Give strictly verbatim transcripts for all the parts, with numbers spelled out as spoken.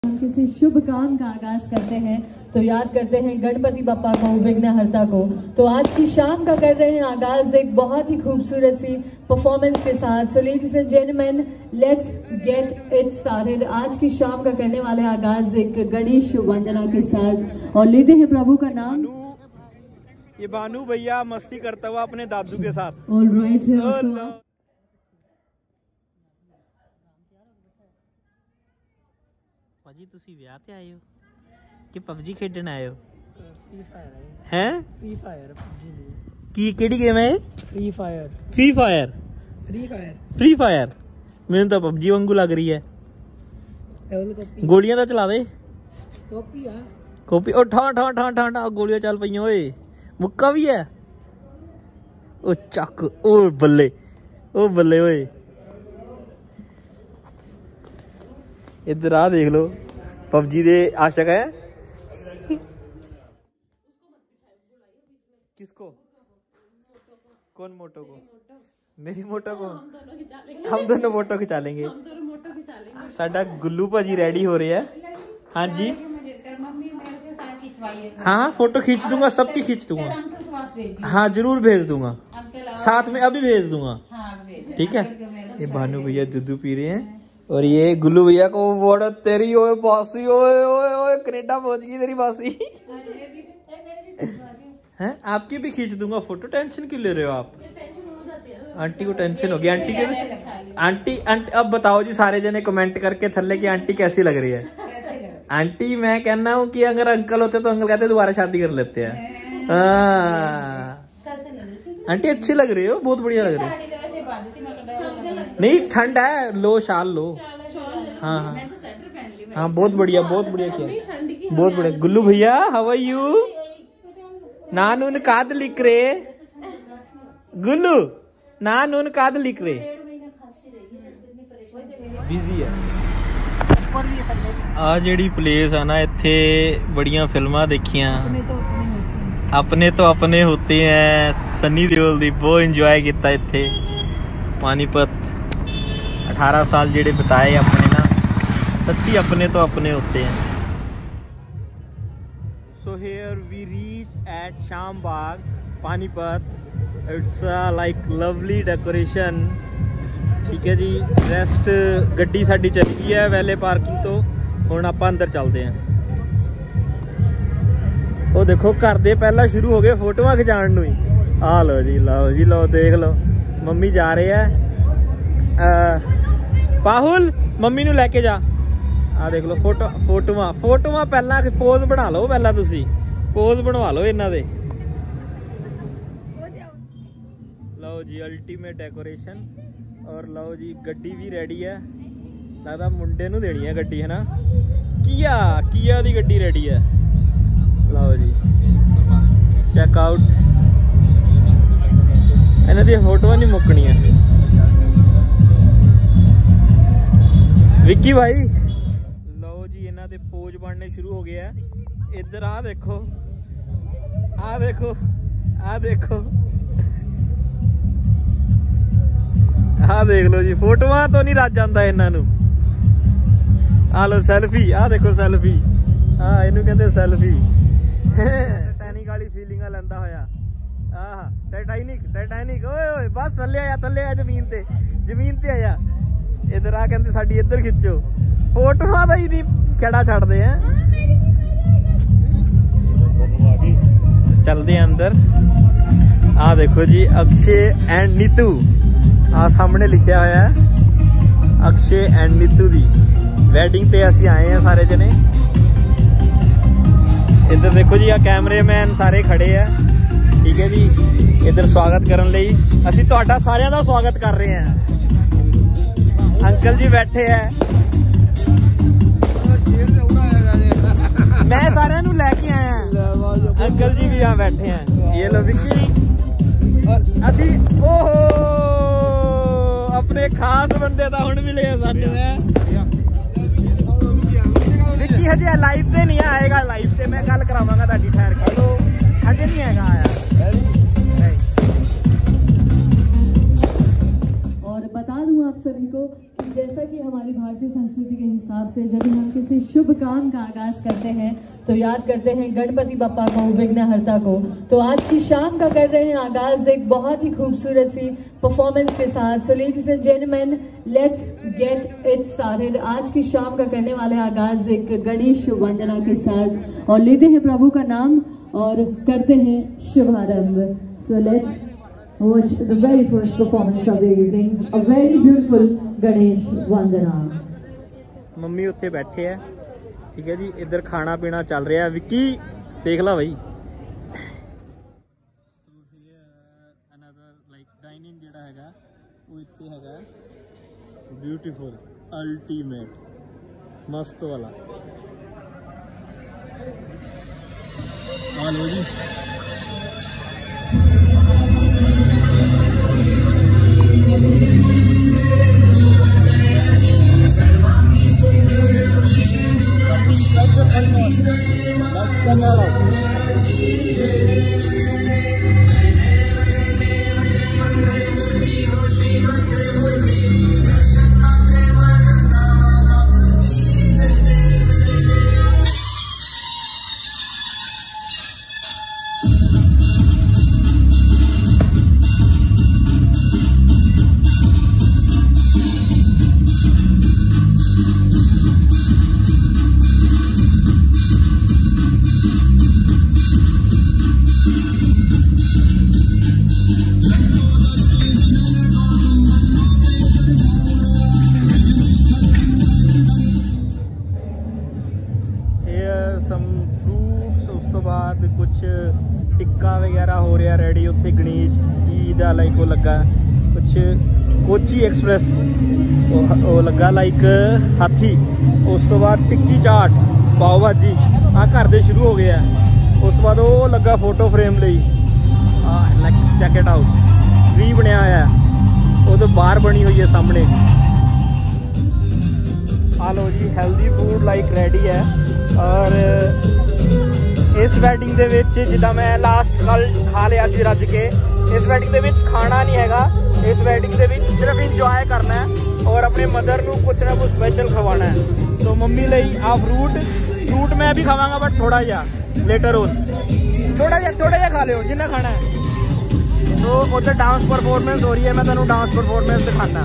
किसी शुभ काम का आगाज करते हैं तो याद करते हैं गणपति बप्पा को, विघ्नहर्ता को। तो आज की शाम का कर रहे हैं आगाज एक बहुत ही खूबसूरत सी परफॉर्मेंस के साथ। So ladies and gentleman, let's get it started. आज की शाम का करने वाले आगाज एक गणेश वंदना के साथ और लेते हैं प्रभु का नाम। ये बानू भैया मस्ती करता हुआ अपने दादू के साथ। ऑल राइट, ਭਾਜੀ ਤੁਸੀਂ ਵਿਆਹ ਤੇ ਆਏ ਹੋ ਕਿ ਪਬਜੀ ਖੇਡਣ ਆਏ ਹੋ? ਫ੍ਰੀ ਫਾਇਰ ਹੈ। ਫ੍ਰੀ ਫਾਇਰ ਕੀ ਕਿਹੜੀ ਗੇਮ ਹੈ? Free fire. Free fire free fire free fire ਮੈਨੂੰ ਤਾਂ ਪਬਜੀ ਵਾਂਗੂ ਲੱਗ ਰਹੀ ਹੈ। ਗੋਲੀਆਂ ਤਾਂ ਚਲਾ ਦੇ। ਕਾਪੀ ਆ ਕਾਪੀ। ਉਹ ਠਾਂ ਠਾਂ ਠਾਂ ਠਾਂ ਠਾਂ ਗੋਲੀਆਂ ਚੱਲ ਪਈਆਂ ਓਏ। ਮੁੱਕਾ ਵੀ ਹੈ। ਉਹ ਚੱਕ। ਉਹ ਬੱਲੇ ਉਹ ਬੱਲੇ ਓਏ। इधर आ देख लो, पबजी दे आशिक है। किसको? कौन मोटो को? मेरी मोटो को? हम दोनों मोटो खिंचा लेंगे। साडा गुल्लू भाजी रेडी हो रहे हैं। हाँ जी हाँ, फोटो खींच दूंगा, सबकी खींच दूंगा। हाँ जरूर भेज दूंगा, साथ में अभी भेज दूंगा। ठीक है। ये भानु भैया दूध पी रहे हैं और ये गुल्लू भैया को वर्ड तेरी ओए बासी ओए ओए ओए कनेडा पहुंच गई तेरी बासी। हैं आपकी भी खींच दूंगा फोटो, टेंशन क्यों ले रहे हो आप? आंटी को टेंशन हो गई। आंटी के आंटी आंटी अब बताओ जी सारे जने कमेंट करके थल्ले की आंटी कैसी लग रही है। आंटी मैं कहना हूँ कि अगर अंकल होते तो अंकल कहते दोबारा शादी कर लेते हैं। आंटी अच्छी लग रही हो, बहुत बढ़िया लग रही है। नहीं ठंड है, लो शाल लो। हाँ हाँ हाँ बहुत बढ़िया बहुत बढ़िया किया, बहुत बढ़िया। गुल्लू भैया हाउ आर यू? नानून काद लिख रे गुल्लू, नानून काद लिख रे। बिजी है। आ जेड़ी प्लेस है ना, इत्थे बड़ियां फिल्मां देखियां। अपने तो अपने होते हैं। सनी देओल दी बहुत इंजॉय किया इत्थे। पानीपत अठारह साल जेड़े बिताए अपने ना, सच्ची अपने तो अपने होते हैं। So here we reach at Sham Bagh Panipat. It's like lovely decoration. ठीक है जी। रेस्ट गड्डी साडी चली गई है वैले पार्किंग तो, हुण आपां अंदर चलते हैं। वो देखो घर दे पहला शुरू हो गए फोटोआं खिचाण नूं ही। आ लो जी लो जी लो, देख लो मम्मी जा रहे हैं। पाहुल मम्मी नू लेके जा। आ देख लो फोटो फोटोआं फोटोआं पहला पोज बना लो, पहला तुसी पोज बनवा लो इन्हां दे। लो जी अल्टीमेट डेकोरेशन। और लो जी गड्डी भी रेडी है। लगदा मुंडे नू देनी है गड्डी, है ना? किया किया दी गड्डी रेडी है। लो जी चेकआउट। इन्हां दी फोटोआं नहीं मुकनियां। विक्की भाई लो जी इन्हां दे पोज बनने शुरू हो गया है। इधर आ देखो, आ देखो, आ देखो, आ देख लो जी फोटोआं तो नहीं रज आंदा इन्हां नूं। आ लो सैल्फी, आ देखो सैल्फी। हाँ इनू कहते सैल्फी। टाइटैनिक वाली फीलिंग लैंदा होया। आहा टाइटैनिक टाइटैनिक। ओए ओए बस थल्ले आया थल्ले आया जमीन ते जमीन ते आया। इधर आ कहते साडी इधर खिंचो फोटोआं दा ही नहीं केड़ा छड्डदे हैं। चलदे हैं अंदर। आ देखो जी अक्षय एंड नीतू। आ सामने लिखा होया है अक्षय एंड नीतू दी वैडिंग ते असीं आए हैं सारे जने। इधर देखो जी आ कैमरेमैन सारे खड़े हैं। ठीक है जी। इधर स्वागत करने लई असीं तुहाडा सारियां दा स्वागत कर रहे हैं। अंकल जी बैठे हैं। मैं सारियां नूं लैके आया। अंकल जी भी यहाँ बैठे हैं। ये लो विक्की जी। और असीं ओहो अपने खास बंदे दा हुण मिले सानूं है। विक्की हजे लाइव ते नहीं आएगा, लाइव ते मैं गल करावांगा तुहाडी ठहर के। हजे नहीं आएगा आया। और बता दूं आप सभी को कि जैसा कि हमारी भारतीय संस्कृति के हिसाब से जब भी हम किसी शुभ काम का आगाज करते हैं तो याद करते हैं गणपति बप्पा को, विघ्नहर्ता को। तो आज की शाम का कर रहे हैं आगाज एक बहुत ही खूबसूरत सी परफॉर्मेंस के साथ। So ladies and gentleman, let's get it started. आज की शाम का करने वाले आगाज एक गणेश वंदना के साथ और लेते हैं प्रभु का नाम और करते हैं शुभारंभ। So let's watch the very first performance of the evening, a very beautiful Ganesh Vandana। Mummy उत्थे बैठे है, ठीक है जी। इधर खाना पीना चल रहा है। विक्की देख ला भाई। another like dining ਜਿਹੜਾ ਹੈਗਾ ਉਹ ਇੱਥੇ ਹੈਗਾ beautiful ultimate मस्त वाला। हेलो जी। टिक्का वगैरह हो रहा रेडी उत्थे गणेश जी का लाइक वो लगा कुछ कोची एक्सप्रेस वो लगा लाइक हाथी। उस तो बाद टिक्की चाट पाव भाजी आ घर दे शुरू हो गया। उस बाद वो लगा फोटो फ्रेम लई like check it out tree बनया है वो तो बाहर बनी हुई है सामने। आ लो जी हेल्दी फूड लाइक रेडी है। और इस वैडिंग दे विच जिदा मैं लास्ट कल खा लिया सी रज के, इस वैडिंग दे विच खाना नहीं हैगा। इस वैडिंग दे विच सिर्फ इंजॉय करना है और अपने मदर नू कुछ ना कुछ स्पेशल खवाना है। तो मम्मी लई आ फ्रूट फ्रूट मैं भी खावांगा बट थोड़ा जा लेटर ऑन थोड़ा जा थोड़ा जा खा लियो जिन्ना खाना है। तो उधर डांस परफॉर्मेंस हो रही है, मैं तेनू डांस परफॉर्मेंस दिखाना।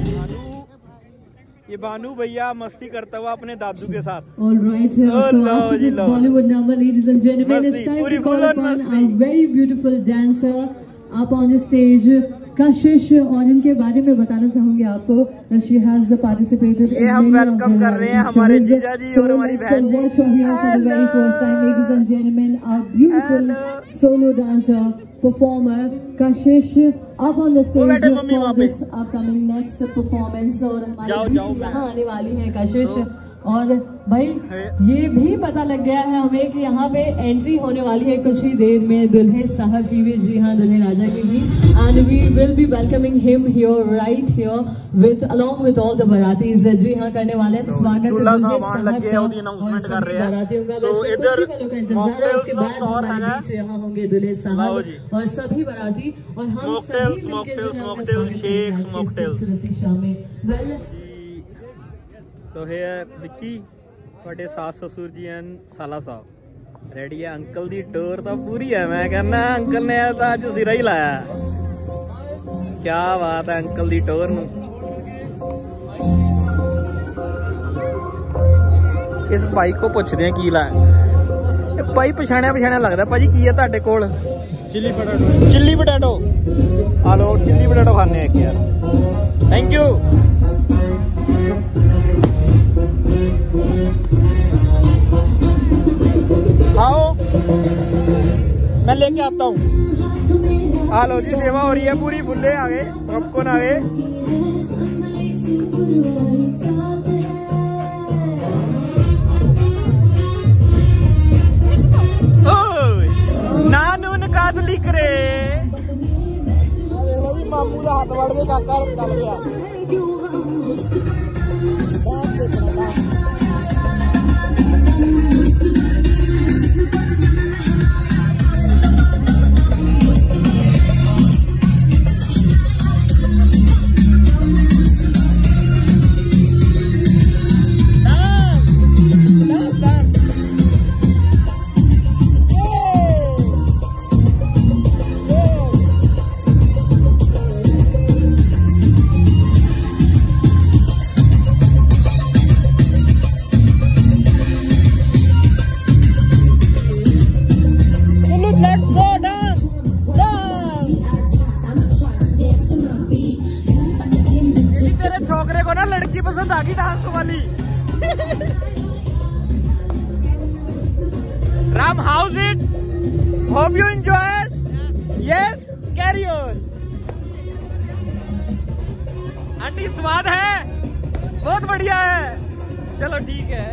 ये बानू भैया मस्ती करता हुआ अपने दादू के साथ। All right, sir. So after this Bollywood number, ladies and gentlemen, it's time to call upon a very beautiful dancer up on the stage, Kashish। और इनके बारे में बताना चाहूंगी आपको, she has participated in हम वेलकम कर रहे हैं हमारे जीजा जी और हमारी बहन जी। So here for the very first time, ladies and gentlemen, a beautiful solo dancer performer Kashish up on the stage for this upcoming next performance। और हमारे बीच यहाँ आने वाली है कशिश। और भाई ये भी पता लग गया है हमें कि यहाँ पे एंट्री होने वाली है कुछ ही देर में दुल्हे साहब की भी। जी हाँ, दुल्हे राजा की भी। And we will be welcoming him here right here with along with all the बारातीज। जी हाँ, करने वाले हैं स्वागत दुल्हे साहब का और सभी बारातियों का। तो इधर उसके बाद यहाँ होंगे दुल्हे साहब और सभी बाराती और हम सभी मिलकर तो है विक्की ਤੁਹਾਡੇ सास ससुर जी एंड साला साहब रेडी है। अंकल दी टोर तो पूरी है। मैं कहना अंकल ने तो अज सिरा ही लाया। क्या बात है अंकल दी टोर नू। इस भाई को पुछदे की लाया। भाई पछाणिया पछाणिया लगता भाजी की है तुहाडे कोल? Chilli potato. चिल्ली पोटैटो आ लो चिल्ली पोटैटो खाने एक यार। Thank you. आओ मैं लेके आता हूँ। आ लो जी सेवा हो रही है पूरी। फुल्ले आ गए, पॉपकॉर्न आ गए। नानून कादली करे मामू का हाथ वड़ के काका चल गया। Mom, how's it? Hope you enjoyed. Yes, carry on. Aunty स्वाद है, बहुत बढ़िया है। चलो ठीक है।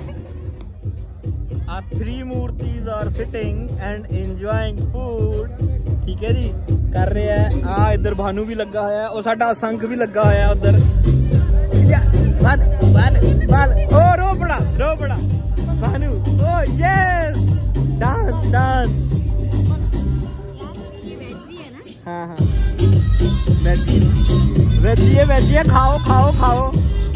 Our three मूर्तिज are sitting and enjoying food. ठीक है जी, कर रहे हैं। आ इधर भानु भी लगा है और साडा संख भी लगा है उधर। बन बन बन ओ रो बड़ा रो बड़ा Bhanu oh yes dance dance. हाँ हाँ वेजी वेजी है वेजी है खाओ खाओ खाओ।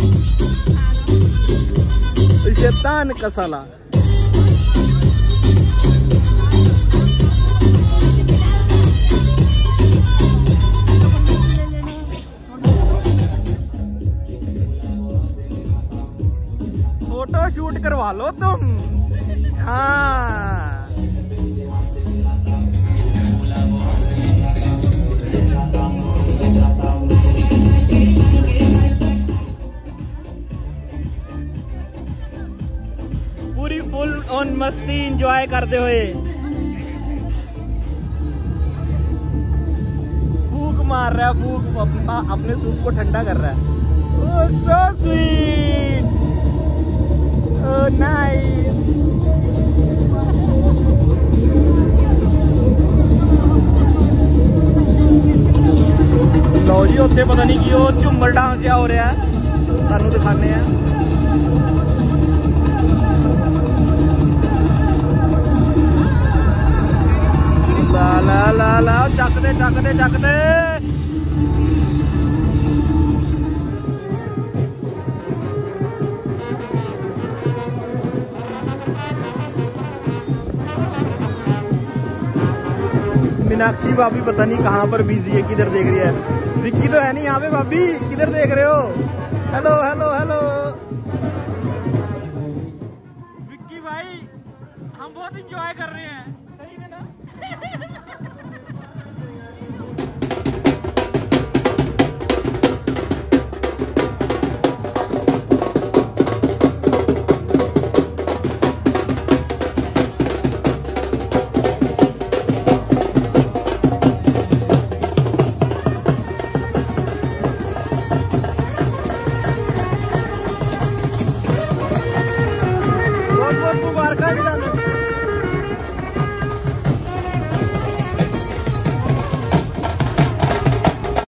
शैतान का साला। फोटो शूट करवा लो तुम। हाँ पूरी फुल ऑन मस्ती एंजॉय करते हुए फूक मार रहा है, फूक अपने सूप को ठंडा कर रहा है। ओह सो स्वीट, ओह नाइस। लो जी उत्थे पता नहीं कि वो झूमर डांस क्या हो रहा है, सानू दिखाने हैं। ला ला ला ला चक दे चक दे चक दे। मीनाक्षी भाभी पता नहीं कहाँ पर बिजी है, किधर देख रही है। विक्की तो है नहीं यहाँ पे। भाभी किधर देख रहे हो? हेलो हेलो हेलो विक्की भाई, हम बहुत इंजॉय कर रहे हैं।